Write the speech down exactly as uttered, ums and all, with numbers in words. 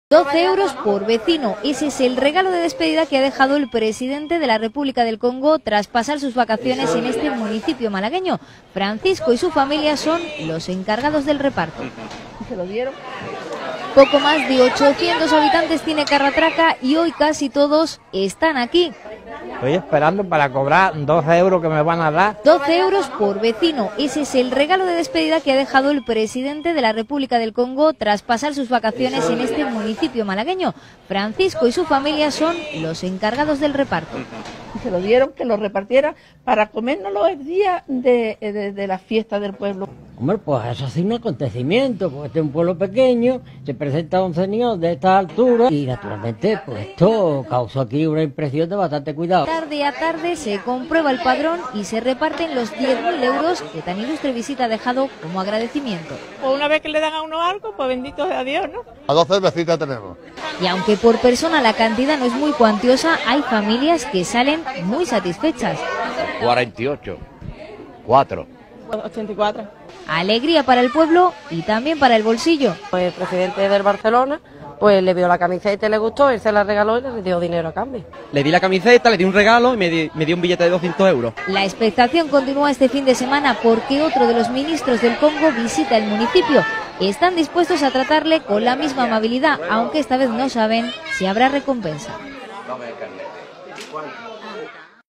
doce euros por vecino. Ese es el regalo de despedida que ha dejado el presidente de la República del Congo tras pasar sus vacaciones en este municipio malagueño. Francisco y su familia son los encargados del reparto. Se lo dieron. Poco más de ochocientos habitantes tiene Carratraca y hoy casi todos están aquí. Estoy esperando para cobrar doce euros que me van a dar. doce euros por vecino. Ese es el regalo de despedida que ha dejado el presidente de la República del Congo tras pasar sus vacaciones en este municipio malagueño. Francisco y su familia son los encargados del reparto. Se lo dieron, que lo repartiera para comérnoslo el día de, de, de la fiesta del pueblo. Hombre, pues eso ha sido un acontecimiento, porque este es un pueblo pequeño, se presenta un señor de esta altura y naturalmente pues esto causó aquí una impresión de bastante cuidado. Tarde a tarde se comprueba el padrón y se reparten los diez mil euros que tan ilustre visita ha dejado como agradecimiento. Pues una vez que le dan a uno algo, pues bendito sea Dios, ¿no? A dos cervecitas tenemos. Y aunque por persona la cantidad no es muy cuantiosa, hay familias que salen muy satisfechas. cuarenta y ocho, cuatro. ochenta y cuatro. Alegría para el pueblo y también para el bolsillo. Pues el presidente del Barcelona pues le vio la camiseta y le gustó, él se la regaló y le dio dinero a cambio. Le di la camiseta, le di un regalo y me, di, me dio un billete de doscientos euros. La expectación continúa este fin de semana porque otro de los ministros del Congo visita el municipio. Están dispuestos a tratarle con la misma amabilidad, aunque esta vez no saben si habrá recompensa.